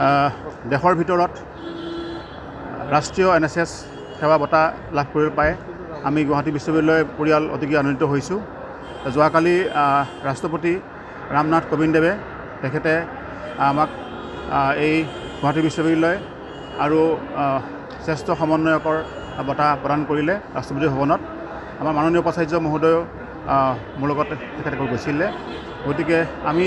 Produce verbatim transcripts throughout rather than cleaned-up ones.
দেশৰ ভিতৰত ৰাষ্ট্ৰীয় এন এছ এছ সেৱা বঁটা লাভ কৰিব পায় আমি গুৱাহাটী বিশ্ববিদ্যালয় পৰিয়াল অতিকে আনন্দিত হৈছোঁ। যোৱাকালি ৰাষ্ট্ৰপতি ৰামনাথ কোবিন্দদেৱে তেখেতে আমাক এই গুৱাহাটী বিশ্ববিদ্যালয় আৰু শ্ৰেষ্ঠ সমন্বয়কৰ বঁটা প্ৰদান কৰিলে ৰাষ্ট্ৰপতি ভৱনত। আমাৰ মাননীয় উপাচাৰ্য মহোদয় মোৰ লগত তেখেতে গৈছিলে। গতিকে আমি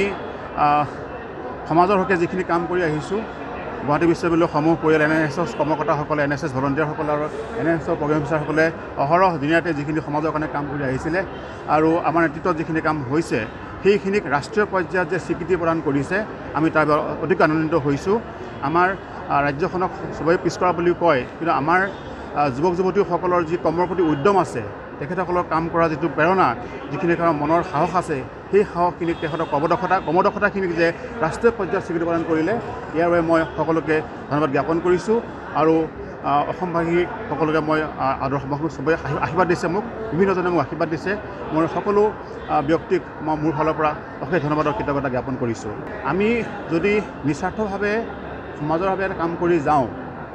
সমাজৰ হকে যিখিনি কাম কৰি আহিছোঁ গুৱাহাটী বিশ্ববিদ্যালয়ৰ সমূহ পৰিয়াল এন এছ এছ কৰ্মকৰ্তাসকলে এন এছ এছ ভলণ্টিয়াৰসকলে আৰু এন এছ এছৰ প্ৰগ্ৰেম অফিচাৰসকলে অহৰহ দিনে-ৰাতিয়ে যিখিনি সমাজৰ কাৰণে কাম কৰি আহিছিলে আৰু আমাৰ নেতৃত্বত যিখিনি কাম হৈছে সেইখিনিক ৰাষ্ট্ৰীয় পৰ্যায়ত যে স্বীকৃতি প্ৰদান কৰিছে আমি তাৰ অধিক আনন্দিত হৈছোঁ। আমাৰ ৰাজ্যখনক চবেই পিছপৰা বুলি কয়, কিন্তু আমাৰ যুৱক যুৱতীসকলৰ যি কৰ্মৰ প্ৰতি উদ্যম আছে, তেখেতসকলৰ কাম কৰা যিটো প্ৰেৰণা, যিখিনি মনৰ সাহস আছে, সেই সাহসখিনিক তেখেতৰ কৰ্মদক্ষতা কৰ্মদক্ষতাখিনিক যে ৰাষ্ট্ৰীয় পৰ্যায়ত স্বীকৃতি প্ৰদান কৰিলে ইয়াৰ বাবে মই সকলোকে ধন্যবাদ জ্ঞাপন কৰিছোঁ। আৰু অসমবাসী সকলোকে মই আদৰ সমাজক চবেই আশীৰ্বাদ দিছে, মোক বিভিন্নজনে মোক আশীৰ্বাদ দিছে। মই সকলো ব্যক্তিক মই মোৰ ফালৰ পৰা অশেষ ধন্যবাদৰ কৃতজ্ঞতা জ্ঞাপন কৰিছোঁ। আমি যদি নিস্বাৰ্থভাৱে সমাজৰ বাবে কাম কৰি যাওঁ,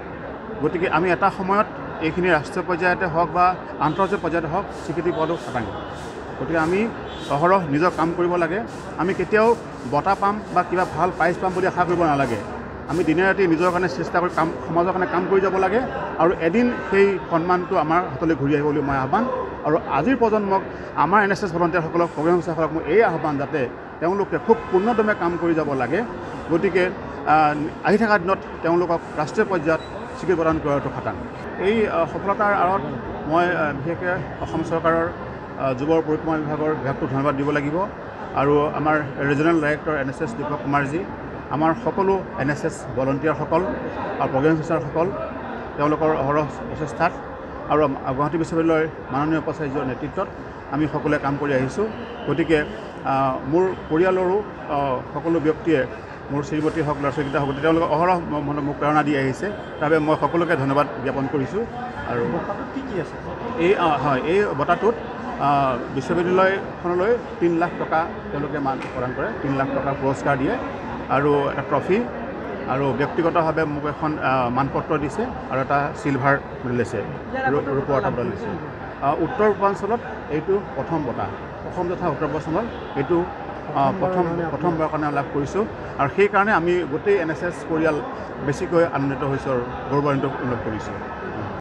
গতিকে আমি এটা সময়ত এইখিনি ৰাষ্ট্ৰীয় পৰ্যায়তে হওক বা আন্তৰ্জাতিক পৰ্যায়তে হওক স্বীকৃতি পোৱাটো খাটাং। গতিকে আমি অহৰহ নিজৰ কাম কৰিব লাগে। আমি কেতিয়াও বঁটা পাম বা কিবা ভাল প্ৰাইজ পাম বুলি আশা কৰিব নালাগে। আমি দিনে ৰাতি নিজৰ কাৰণে চেষ্টা কৰি কাম সমাজৰ কাৰণে কাম কৰি যাব লাগে আৰু এদিন সেই সন্মানটো আমাৰ হাতলৈ ঘূৰি আহিব বুলি মই আহ্বান। আৰু আজিৰ প্ৰজন্মক আমাৰ এন এছ এছ ভলণ্টিয়াৰসকলক প্ৰগ্ৰেম অফিচাৰসকলক মই এই আহ্বান, যাতে তেওঁলোকে খুব পূৰ্ণদমে কাম কৰি যাব লাগে। গতিকে আহি থকা দিনত তেওঁলোকক ৰাষ্ট্ৰীয় পৰ্যায়ত স্বীকৃতি প্ৰদান কৰাটো খাটাং। এই সফলতাৰ আঁৰত মই বিশেষকৈ অসম চৰকাৰৰ যুৱ পৰিক্ৰমা বিভাগৰ বিভাগটোক ধন্যবাদ দিব লাগিব আৰু আমাৰ regional director N S S Deepak কুমাৰজী, আমাৰ সকলো এন এছ এছ ভলণ্টিয়াৰসকল আৰু প্ৰগ্ৰেম অফিচাৰসকল, তেওঁলোকৰ অহৰহ প্ৰচেষ্টাত আৰু গুৱাহাটী বিশ্ববিদ্যালয়ৰ মাননীয় উপাচাৰ্যৰ নেতৃত্বত আমি সকলোৱে কাম কৰি আহিছোঁ। গতিকে মোৰ পৰিয়ালৰো সকলো ব্যক্তিয়ে, মোৰ শ্ৰীমতী হওক, ল'ৰা ছোৱালীকেইটা হওক, তেওঁলোকে অহৰহ মোক প্ৰেৰণা দি আহিছে। তাৰ বাবে মই সকলোকে ধন্যবাদ জ্ঞাপন কৰিছোঁ। আৰু কি কি আছে এই হয় এই বঁটাটোত বিশ্ববিদ্যালয়খনলৈ তিনি লাখ টকা তেওঁলোকে মান প্ৰদান কৰে, তিনি লাখ টকাৰ পুৰস্কাৰ দিয়ে আৰু এটা ট্ৰফি আৰু ব্যক্তিগতভাৱে মোক এখন মানপত্ৰ দিছে আৰু এটা চিলভাৰ মেডেল দিছে, ৰূপৰ এটা মেডেল দিছে। উত্তৰ পূৰ্বাঞ্চলত এইটো প্ৰথম বঁটা, অসম তথা উত্তৰ পূৰ্বাঞ্চলত এইটো প্ৰথম প্ৰথমবাৰৰ কাৰণে লাভ কৰিছোঁ আৰু সেইকাৰণে আমি গোটেই এন এছ এছ পৰিয়াল বেছিকৈ আনন্দিত হৈছোঁ আৰু গৌৰৱান্বিত অনুভৱ কৰিছোঁ।